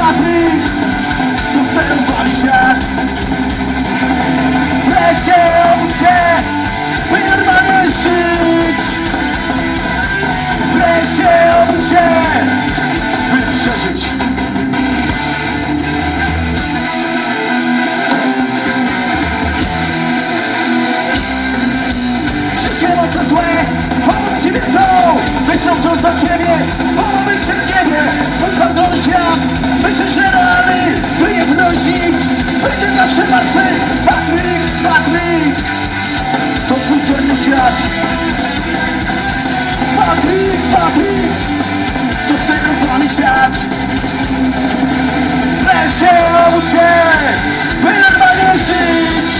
Matrix, to sterowany świat. Wreszcie obudź się, by normalnie żyć. Wreszcie obudź się, by przeżyć. Wszystkie moce złe obok ciebie są. Myślą wciąż za ciebie, połowy przez ciebie. Twój fantony świat, myślisz, że realny, by nie wnosić. Będzie zawsze martwy. Matrix, Matrix, to twój senny świat. Matrix, Matrix, to sterowany świat. Wreszcie obudź się, by normalnie żyć.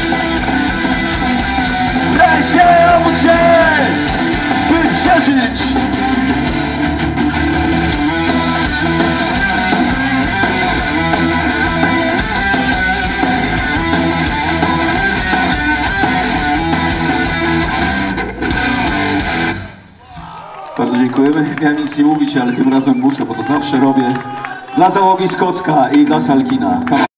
Wreszcie obudź się, by przeżyć. Bardzo dziękujemy. Miałem nic nie mówić, ale tym razem muszę, bo to zawsze robię. Dla załogi z Kocka i dla Salkina.